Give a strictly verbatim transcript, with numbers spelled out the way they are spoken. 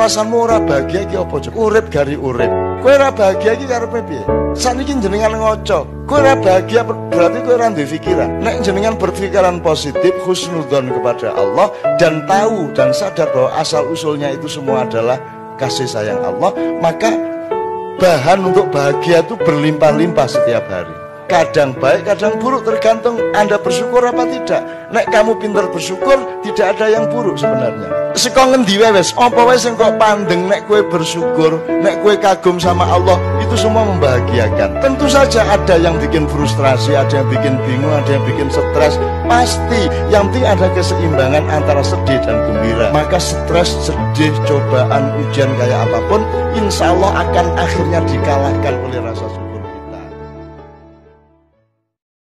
alasanmu ora bahagia iki apa, Cuk? Urip gari urip. Kowe ora bahagia iki karepe piye? Saniki jenengan ngoco. Kowe ora bahagia berarti kowe ora duwe pikiran. Nek jenengan berpikiran positif, husnudzon kepada Allah dan tahu dan sadar bahwa asal usulnya itu semua adalah kasih sayang Allah, maka bahan untuk bahagia itu berlimpah-limpah setiap hari. Kadang baik, kadang buruk, tergantung Anda bersyukur apa tidak. Nek kamu pintar bersyukur, tidak ada yang buruk sebenarnya. Seko ngendi wae wis, apa wae sing kok pandeng nek kowe bersyukur, nek kowe kagum sama Allah, itu semua membahagiakan. Tentu saja ada yang bikin frustrasi, ada yang bikin bingung, ada yang bikin stres. Pasti, yang penting ada keseimbangan antara sedih dan gembira. Maka stres, sedih, cobaan, ujian kayak apapun, insya Allah akan akhirnya dikalahkan oleh rasa syukur.